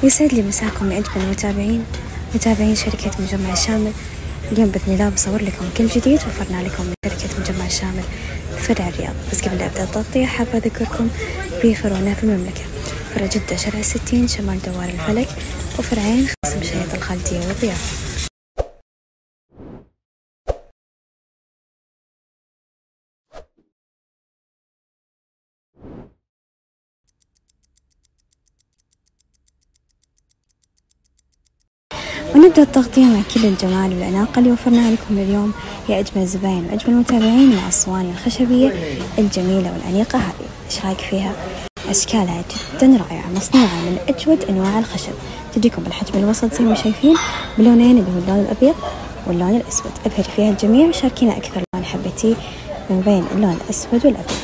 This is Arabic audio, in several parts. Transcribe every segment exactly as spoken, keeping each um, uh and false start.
يسعد لي مساكم يا أجمل المتابعين متابعين شركة مجمع الشامل. اليوم بإذن الله بصور لكم كل جديد وفرنا لكم من شركة مجمع الشامل فرع الرياض. بس قبل أبدأ التغطية حابة أذكركم بفروعنا في المملكة: فرع جدة شارع الستين شمال دوار الفلك، وفرعين خصم شيط الخالدية والرياض. ونبدأ التغطية مع كل الجمال والأناقة اللي وفرناها لكم اليوم يا أجمل الزباين وأجمل المتابعين، مع الصواني الخشبية الجميلة والأنيقة هذه. إيش رايك فيها؟ أشكالها جدا رائعة، مصنوعة من أجود أنواع الخشب، تجيكم بالحجم الوسط زي ما شايفين بلونين اللي هو اللون الأبيض واللون الأسود. أبهري فيها الجميع وشاركينا أكثر لون حبيتيه من بين اللون الأسود والأبيض.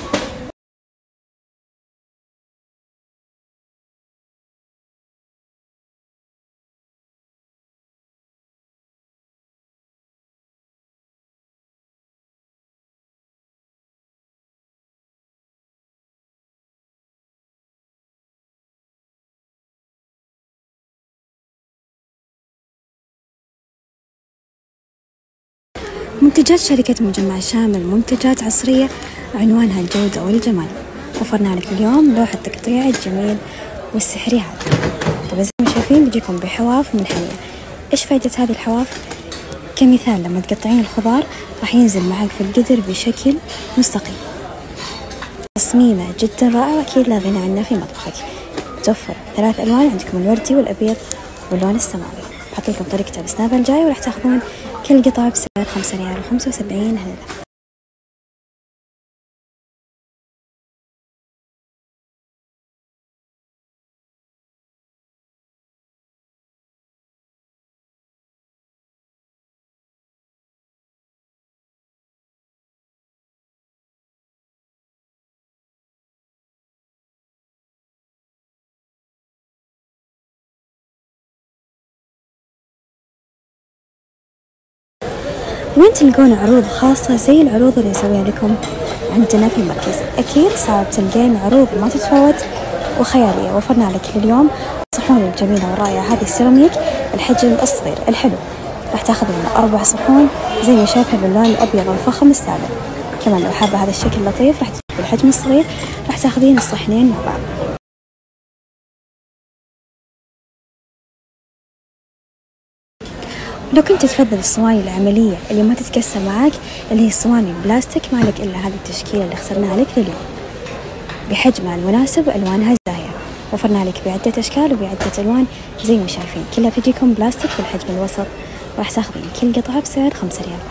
منتجات شركة مجمع الشامل منتجات عصرية عنوانها الجودة والجمال. وفرنا لك اليوم لوحة تقطيع الجميل والسحري هذا. طبعا زي ما شايفين بيجيكم بحواف منحنية. إيش فايدة هذه الحواف؟ كمثال لما تقطعين الخضار راح ينزل معك في القدر بشكل مستقيم. تصميمه جدا رائع وأكيد لا غنى عنه في مطبخك. توفر ثلاث ألوان، عندكم الوردي والأبيض واللون السماوي. بحط لكم طريقته بالسناب الجاي، وراح تاخذون كل قطعة بسعر خمسة ريال وخمسة وسبعين هللة. وين تلقون عروض خاصة زي العروض اللي نسويها لكم عندنا في المركز؟ أكيد صعب تلقين عروض ما تتفوت وخيالية. وفرنا لك اليوم صحون الجميلة والرائعة هذه السيراميك الحجم الصغير الحلو، راح تاخذون أربع صحون زي ما شايفها باللون الأبيض الفخم السابق. كمان لو حابة هذا الشكل اللطيف راح تجيب الحجم الصغير، راح تاخذين الصحنين مع بعض. لو كنت تفضل الصواني العملية اللي ما تتكسر معاك، اللي هي الصواني البلاستيك، ما لك إلا هذه التشكيلة اللي اخترناها لك لليوم بحجمها المناسب وألوانها الزاهية. وفرنا لك بعدة أشكال وبعدة ألوان زي ما شايفين، كلها بتجيكم بلاستيك بالحجم الوسط، راح تاخذين كل قطعة بسعر خمسة ريال.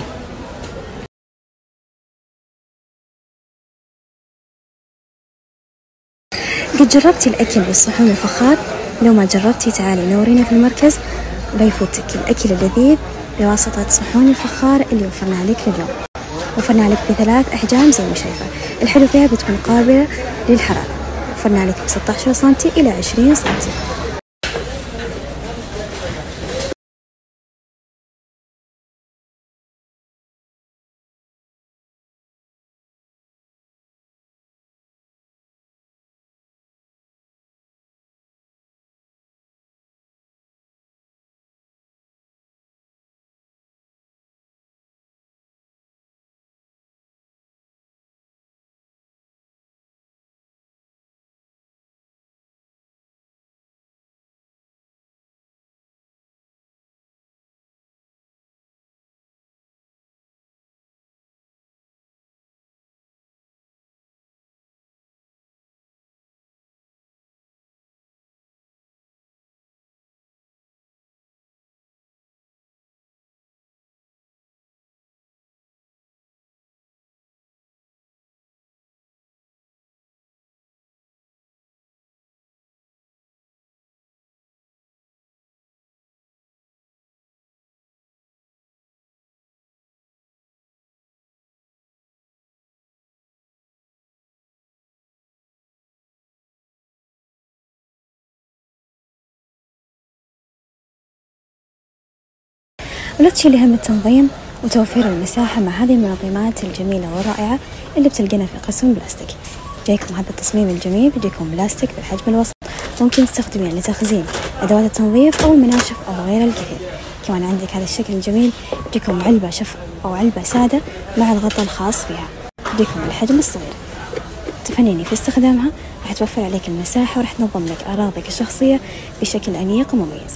قد جربتي الأكل بالصحون الفخار؟ لو ما جربتي تعالي نورينا في المركز ولا يفوتك الأكل اللذيذ بواسطة صحون الفخار اللي وفرنا لك اليوم. وفرنا لك بثلاث أحجام زي ما شايفة. الحلو فيها بتكون قابلة للحرارة. وفرنا لك بستة عشر سنتي إلى عشرين سنتي. ولا تشيلي هم التنظيم وتوفير المساحة مع هذه المنظمات الجميلة والرائعة اللي بتلقينا في قسم بلاستيك. جايكم هذا التصميم الجميل، بيجيكم بلاستيك بالحجم الوسط، ممكن تستخدمين لتخزين أدوات التنظيف أو المناشف أو غير الكثير. كمان عندك هذا الشكل الجميل، يجيكم علبة شف أو علبة سادة مع الغطاء الخاص فيها، يجيكم الحجم الصغير. تفنني في استخدامها، راح توفر عليك المساحة وراح تنظم لك أراضيك الشخصية بشكل أنيق ومميز.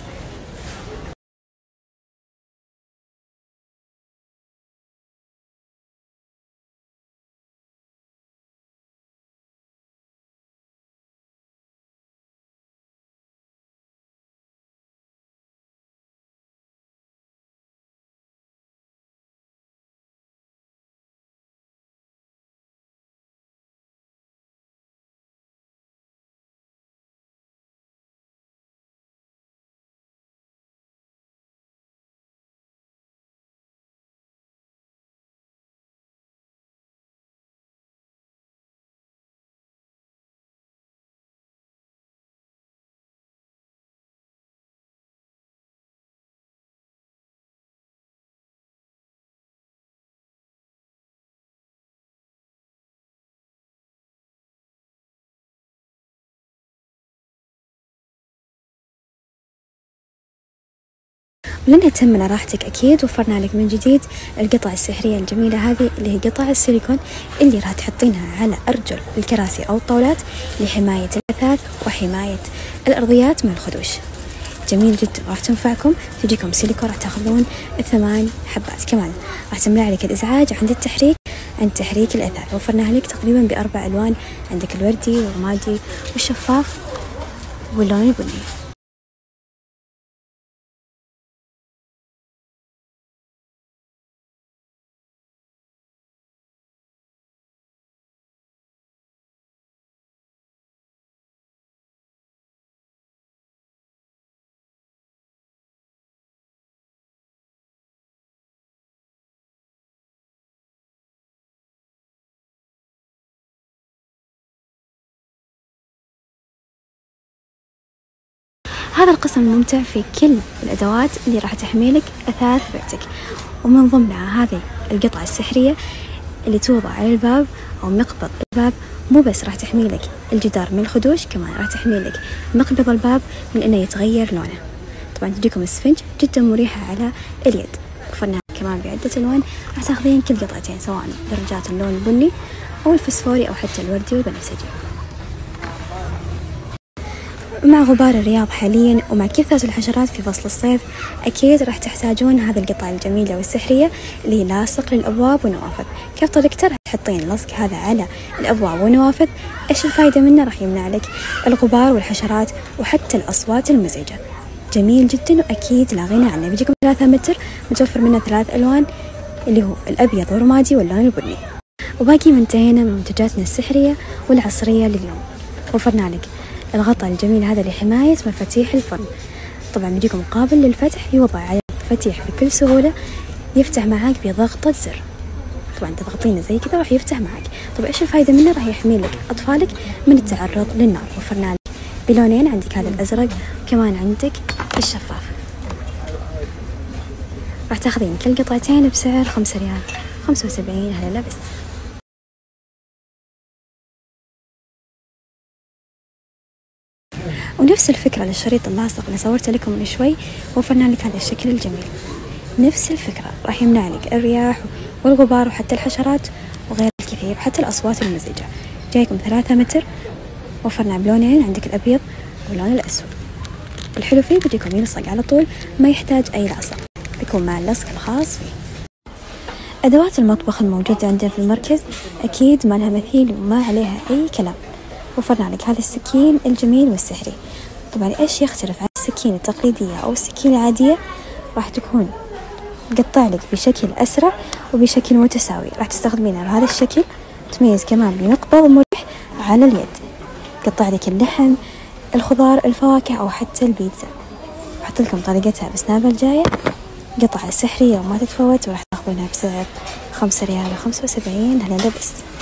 ولن تهمنا راحتك أكيد وفرنا لك من جديد القطع السحرية الجميلة هذه، اللي هي قطع السيليكون اللي راح تحطينها على أرجل الكراسي أو الطاولات لحماية الأثاث وحماية الأرضيات من الخدوش. جميل جدا، راح تنفعكم. تجيكم سيليكون، راح تاخذون ثمان حبات. كمان راح تمنع لك الإزعاج عند التحريك عند تحريك الأثاث. وفرناها لك تقريبا بأربع ألوان، عندك الوردي والرمادي والشفاف واللون البني. هذا القسم الممتع في كل الأدوات اللي راح تحميلك أثاث بيتك، ومن ضمنها هذه القطعة السحرية اللي توضع على الباب أو مقبض الباب. مو بس راح تحميلك الجدار من الخدوش، كمان راح تحميلك مقبض الباب من إنه يتغير لونه. طبعا تجيكم السفنج جدا مريحة على اليد. وفرناها كمان بعدة ألوان، راح تاخذين كل قطعتين سواء درجات اللون البني أو الفسفوري أو حتى الوردي والبنفسجي. مع غبار الرياض حاليا ومع كثرة الحشرات في فصل الصيف، أكيد راح تحتاجون هذه القطعة الجميلة والسحرية اللي هي لاصق للأبواب والنوافذ. كيف طريقته؟ راح تحطين اللصق هذا على الأبواب والنوافذ. إيش الفائدة منه؟ راح يمنع لك الغبار والحشرات وحتى الأصوات المزعجة. جميل جدا وأكيد لا غنى عنه. بيجيكم ثلاثة متر، متوفر منه ثلاث ألوان اللي هو الأبيض والرمادي واللون البني. وباقي منتهينا من منتجاتنا السحرية والعصرية لليوم. وفرنا لك الغطاء الجميل هذا لحماية مفاتيح الفرن. طبعا بيجيكم قابل للفتح، يوضع على المفاتيح بكل سهولة، يفتح معاك بضغطة زر. طبعا تضغطينه زي كذا راح يفتح معاك. طبعا ايش الفائدة منه؟ راح يحمي لك أطفالك من التعرض للنار. وفرنا لك بلونين، عندك هذا الأزرق وكمان عندك الشفاف. راح تاخذين كل قطعتين بسعر خمسة ريال خمسة وسبعين. هلا بس. ونفس الفكرة للشريط اللاصق اللي صورت لكم من شوي، وفرنا لك هذا الشكل الجميل. نفس الفكرة، راح يمنع لك الرياح والغبار وحتى الحشرات وغير الكثير، حتى الأصوات المزعجة. جايكم ثلاثة متر، وفرنا بلونين، عندك الأبيض واللون الأسود. الحلو فيه بيجيكم يلصق على طول، ما يحتاج أي لصق، بيكون مع اللصق الخاص فيه. أدوات المطبخ الموجودة عندنا في المركز أكيد ما لها مثيل وما عليها أي كلام. وفرنا لك هذا السكين الجميل والسحري. طبعا إيش يختلف عن السكين التقليدية أو السكين العادية؟ راح تكون تقطع لك بشكل أسرع وبشكل متساوي. راح تستخدمينها بهذا الشكل، تميز كمان بمقبض مريح على اليد. تقطع لك اللحم، الخضار، الفواكه أو حتى البيتزا. أحط لكم طريقتها بسناب الجاية. قطعة سحرية وما تتفوت، وراح تاخذونها بسعر خمسة ريال وخمسة وسبعين. هلا بس.